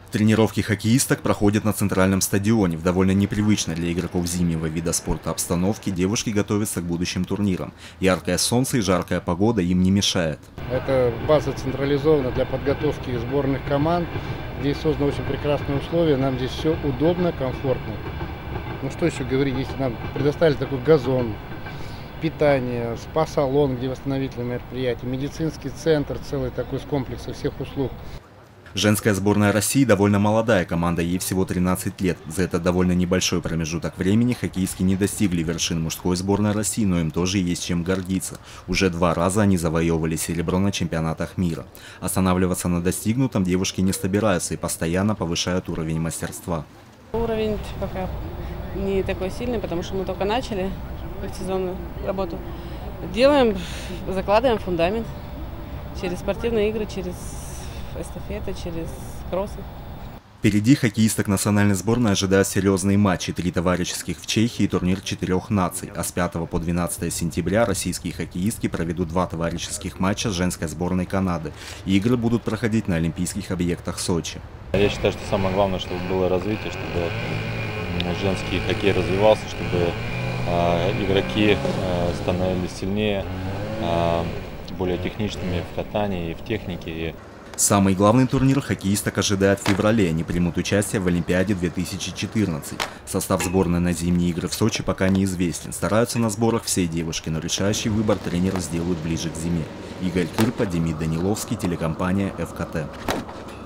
Тренировки хоккеисток проходят на центральном стадионе. В довольно непривычной для игроков зимнего вида спорта обстановке девушки готовятся к будущим турнирам. Яркое солнце и жаркая погода им не мешает. Эта база централизована для подготовки сборных команд. Здесь созданы очень прекрасные условия. Нам здесь все удобно, комфортно. Ну что еще говорить, если нам предоставили такой газон, питание, спа-салон, где восстановительные мероприятия, медицинский центр, целый такой с комплексом всех услуг. Женская сборная России довольно молодая команда, ей всего 13 лет. За этот довольно небольшой промежуток времени хоккеистки не достигли вершин мужской сборной России, но им тоже есть чем гордиться. Уже 2 раза они завоевывали серебро на чемпионатах мира. Останавливаться на достигнутом девушки не собираются и постоянно повышают уровень мастерства. Уровень пока не такой сильный, потому что мы только начали предсезонную работу. Делаем, закладываем фундамент через спортивные игры, через эстафеты, через кроссы. Впереди хоккеисток национальной сборной ожидают серьезные матчи: 3 товарищеских в Чехии и турнир 4 наций. А с 5 по 12 сентября российские хоккеистки проведут 2 товарищеских матча с женской сборной Канады. Игры будут проходить на олимпийских объектах Сочи. Я считаю, что самое главное, чтобы было развитие, чтобы женский хоккей развивался, чтобы игроки становились сильнее, более техничными в катании и в технике. Самый главный турнир хоккеисток ожидает в феврале. Они примут участие в Олимпиаде 2014. Состав сборной на зимние игры в Сочи пока неизвестен. Стараются на сборах все девушки, но решающий выбор тренеры сделают ближе к зиме. Игорь Кырпа, Демид Даниловский, телекомпания ФКТ.